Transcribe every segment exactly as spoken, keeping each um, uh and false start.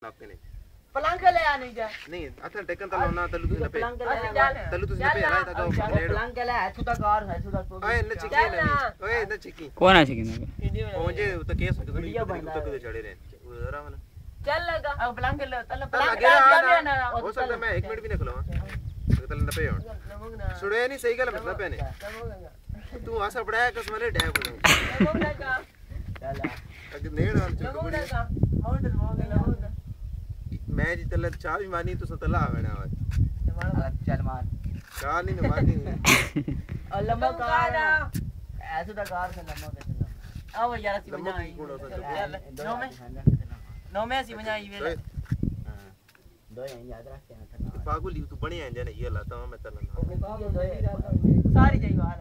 आपके नहीं पलंग ले आने जा नहीं अथल टेकन तलो ना तलु तुझे पे तलु तुझे पे राय तक पलंग ले है तुदा कार है तुदा तो ओए न चिकी ना ओए न चिकी कौन आ चिकी ना मुझे तो केस हो तो वीडियो बना तो कुछ चढ़े रहे जरा मन चल लगा अब पलंग ले तल पलंग ना हो सकता मैं एक मिनट भी ना खलो तल न पे हो सुड़े नहीं सही गल मतलब पे नहीं तू आसा पड़ाया कस मले डै बोलो चल अगर नेड़ वाल चुक बड़ी माउंटेन मोगला मैं जी तल चाल भी मानी तो सतला आवेना है चल मार चाल नहीं मारनी लंबा कार ऐसे दा कार से लंबा के चला आओ यार सी बना नो में नो में सी बना ये हां दो याद रखते हैं पागल तू बने हैं जाने ये लाता हूं मैं चलना सारी जाई बाहर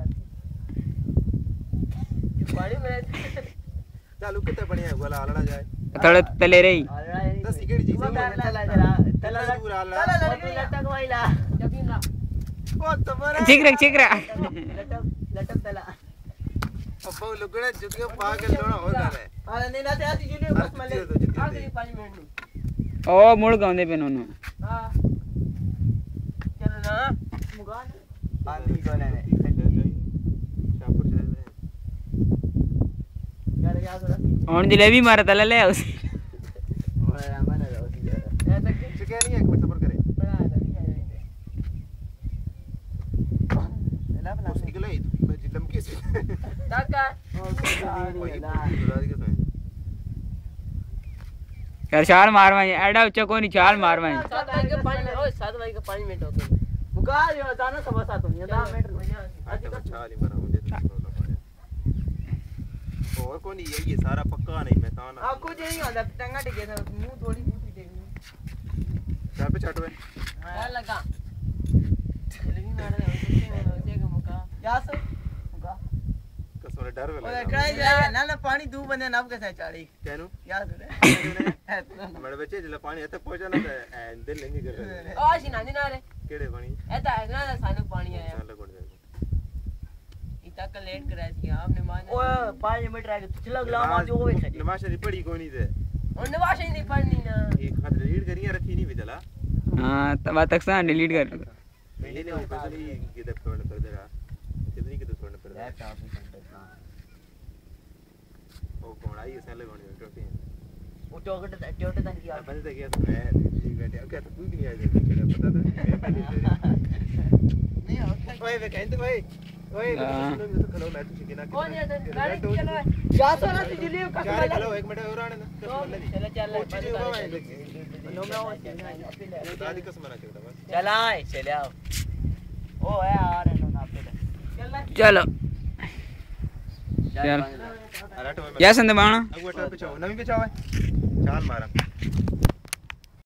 बड़ी में चालू कितने बने हैं वाला आलड़ा जाए थोड़ा तले रही दस टिकट जी तला जरा तला पूरा आलड़ा लटक वाइला जबीन ना ओ तबरा ठीक रख ठीक रख लटक लटक तला अब लुगड़ा जुतियो पागल लोना हो जा रहा है अरे नहीं ना ते आती जुली बस मले आखिरी पाँच मिनट नहीं ओ मुड़ गांदे पे नोनो हां चलो ना मुगान आंधी कोने ने शाहपुर चले यार याद हो रहा और जलेबी मारा तले ले उस और रामन है उसी जगह ऐसा कि चुके नहीं एक मिनट सब्र करे बना है ना बना निकले मैं जिलम के से काका यार चाल मारवा एडा उच्चा कोनी चाल मारवा सात बजे के पाँच मिनट ओए सात बजे के पाँच मिनट हो गए मुका यो जाना सब साथ हो नहीं दस मिनट आज तक चाल ही मारा मुझे और कौन ये ये सारा पक्का नहीं मैं ताना आपको जो नहीं होता टंगा टिके था मुंह थोड़ी बूटी देखनी चार पे चाट में हां लगा जलेबी मार दे उसके मुका क्या सो मुका कसम डर वाला ओए ट्राई जाएगा ना ना पानी दू बंदे नाप के चाड़ी केनु याद है मेरे बच्चे जले पानी एते पहुंचा ना दिल लेंगे कर ओ सिना नहीं ना रे केड़े पानी एता है ना सानू पानी आया चल कोड दे तक लेट करा दिया आपने माने ओए पाँच मिनट रह गए चलो अगला मार जो होवे छे नमाज नहीं पढ़ी कोनी थे और नमाज नहीं पढ़नी ना एक हाथ डिलीट करिया रखी नहीं विदला हां तब तक सा डिलीट कर मैंने ने ऊपर से नहीं किधर छोड़ कर दे रहा कितनी किधर छोड़ कर दे ओ कौन आई ऐसे लग होने टोटी वो टोकट टोटे तक किया बंद तक किया तो मैं बैठे क्या तो कोई नहीं आया पता था नहीं ओए वे कहते भाई ओए तो खलो मैं तो चिकना कौन है गाड़ी चलो जा सो ना तुझे का खलो एक मिनट और आने ना चलो चल नो में हो दादी कसम ना चलता बस चल आए चले आओ ओ है आ रहे नो ना पे चलो चल या संदे बाणा अगुआ पे चाओ नवी पे चाओ चाल मारा